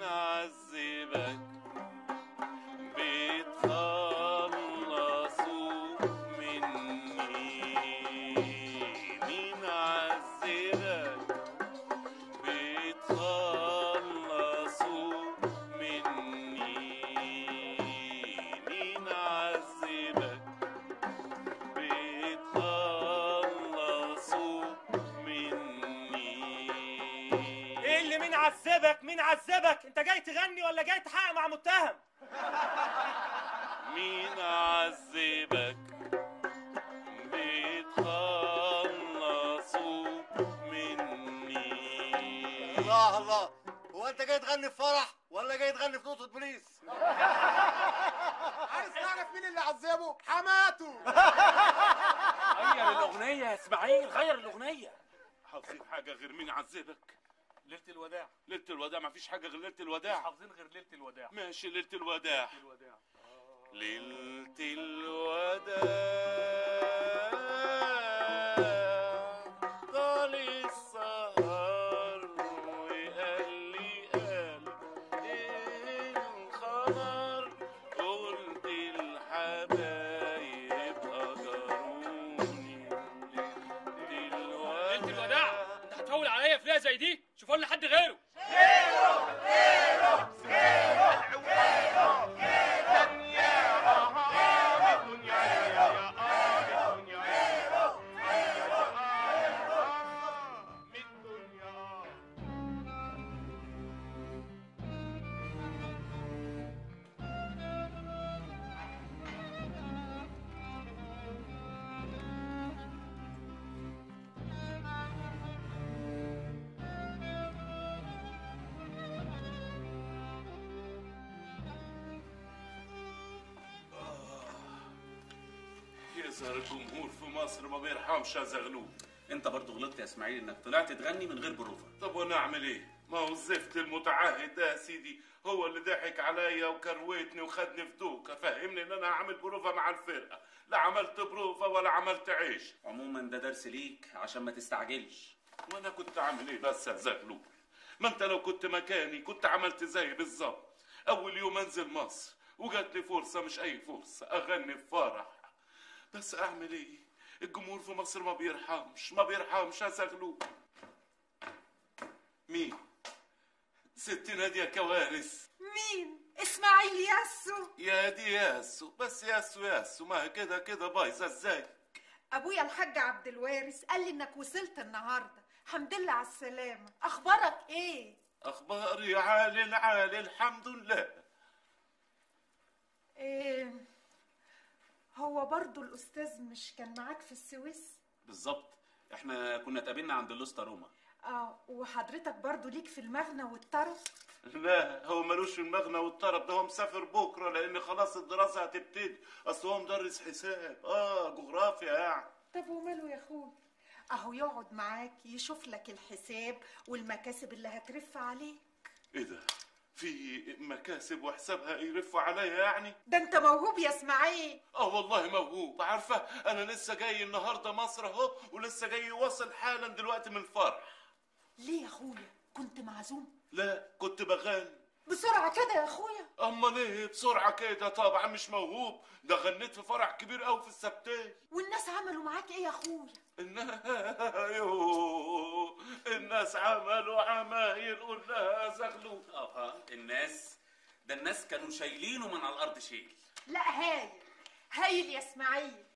عذبك بتخلصوا مني، مين عذبك بتخلصوا مني، مين عذبك بتخلصوا مني. ايه اللي مين عذبك؟ مين عذبك؟ انت جاي تغني ولا جاي تحقق مع متهم؟ مين عذبك بتخلصوا مني. الله الله، هو انت جاي تغني في فرح ولا جاي تغني في نقطة بوليس؟ عايز تعرف مين اللي عذبه؟ حماته. غير الاغنيه يا اسماعيل، غير الاغنيه. حافظين حاجة غير مين عذبك؟ ليله الوداع. ليلة الوداع، مفيش حاجة غير ليلة الوداع. حافظين غير ليله الوداع. ماشي، ليلة الوداع. الوداع. ليلة الوداع طال السهر وقال لي قال الخبر، قلت الحبايب أجروني. ليلة الوداع انت هتفول عليا في ليله زي دي؟ شوفوا لنا حد غيره. يظهر الجمهور في مصر ما بيرحمش يا زغلول. انت برضو غلطت يا اسماعيل انك طلعت تغني من غير بروفه. طب وانا اعمل ايه؟ ما هو الزفت المتعهد ده يا سيدي هو اللي ضحك عليا وكرويتني وخدني في دوكه، فهمني ان انا هعمل بروفه مع الفرقه، لا عملت بروفه ولا عملت عيش. عموما ده درس ليك عشان ما تستعجلش. وانا كنت عامل ايه بس يا زغلول؟ ما انت لو كنت مكاني كنت عملت زي بالظبط. اول يوم انزل مصر وجات لي فرصه، مش اي فرصه، اغني في فرح. بس اعمل ايه؟ الجمهور في مصر ما بيرحمش يا زغلول. مين؟ ست نادية كوارث. مين؟ اسماعيل ياسو. يا دي ياسو، بس ياسو ما هي كده كده بايظه ازاي؟ ابويا الحاج عبد الوارث قال لي انك وصلت النهارده، الحمد لله على السلامه. اخبارك ايه؟ اخباري عالي الحمد لله. ايه هو برضو الاستاذ مش كان معاك في السويس؟ بالظبط، احنا كنا اتقابلنا عند اللوستا روما. وحضرتك برضو ليك في المغنى والطرب؟ لا، هو ملوش في المغنى والطرب، ده هو مسافر بكره لان خلاص الدراسه هتبتدي، اصل هو مدرس حساب جغرافيا يعني. طب وماله يا اخوي، اهو يقعد معاك يشوف لك الحساب والمكاسب اللي هترف عليك. ايه ده؟ في مكاسب وحسابها يرفوا عليا يعني؟ ده انت موهوب يا اسماعيل. والله موهوب. عارفه انا لسه جاي النهارده مصر اهو، ولسه جاي واصل حالا دلوقتي من الفرح. ليه يا اخويا؟ كنت معزوم؟ لا، كنت بغني. بسرعه كده يا اخويا؟ امال ايه بسرعه كده؟ طبعا مش موهوب، ده غنيت في فرح كبير قوي في السبتيه. والناس عملوا معاك ايه يا اخويا؟ الناس عملوا عمايل قلنا زغلول. الناس ده الناس كانوا شايلينه من على الارض شيل. لا هايل، هايل يا اسماعيل.